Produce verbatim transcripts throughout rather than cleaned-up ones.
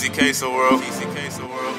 Quesey Queso world. Quesey Queso world.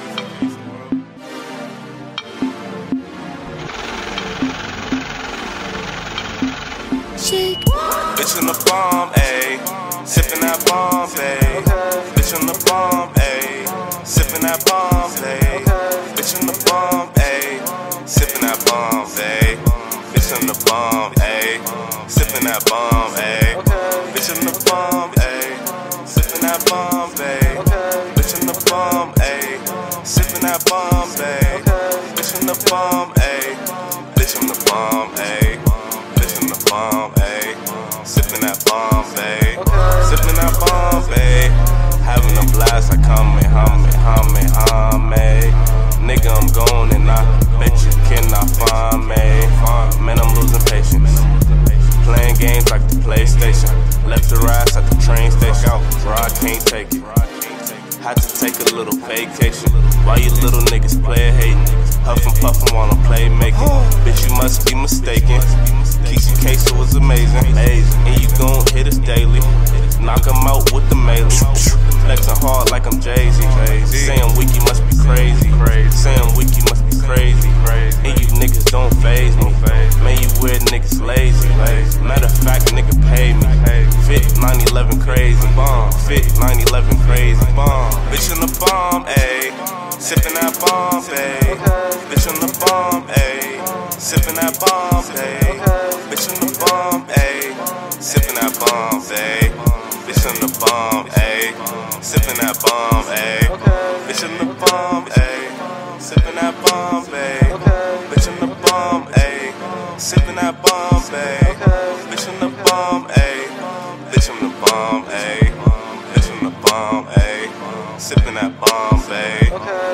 Shake. Bitch in the bomb, ayy. Sippin' that bomb, ayy. Bitch in the bomb, ayy. Sippin' that bomb, ayy. Bitch in the bomb, ayy. Sippin' that bomb, ayy. Bitch in the bomb, ayy. Sippin' that bomb, ayy. Bitch in the bomb, ayy. Sippin' that bomb, ayy. Bitch in the bomb, ayy. Sippin' that bomb, ayy. Bitch in the bomb, ayy. Bitch in the bomb, ayy. Bitch in the bomb, ayy. Sippin' that bomb, ayy. Sippin' that bomb, ayy. Having a blast, I come and hum it, hum it, hum it. Nigga, I'm gone and I bet you cannot find me. Man, I'm losing patience. Playing games like the PlayStation. Left your ass at the train station. Bro, I can't take it. Had to take a little vacation. Why you little niggas play hating? Huffin' puffin' while I'm play making. Bitch, you must be mistaken. Quesey Queso was amazing. And you gon' hit us daily. Knock 'em out with the melee. Flexing hard like I'm Jay-Z. Saying weak, you must be crazy. Saying weak, you must be crazy. And you niggas don't faze me. Man, you weird niggas lazy. Matter of fact, nigga pay me. Fit nine eleven crazy. Bomb. Fit nine eleven crazy. Bomb. Bitch in the bomb, ayy. Sippin' that bomb, ayy. Bitch in the bomb, ayy. Sippin' that bomb, ayy. Bitch in the bomb, ayy. Sippin' that bomb, ayy. Bitch in the bomb, ayy. Sippin' that bomb, ayy. Bitch in the bomb, ayy. Sippin' that bomb, ayy. Bitch in the bomb, ayy. Sippin' that bomb, ayy. Bitch in the bomb, ayy. Bitch in the bomb, ayy. Bitch in the bomb, ayy. Sippin' that bomb, ayy.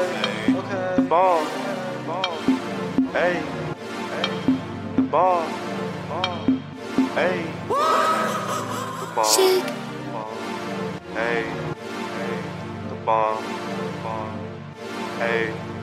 The bomb, ayy. The bomb, ayy. The bomb, Shake. ayy. The bomb, ayy.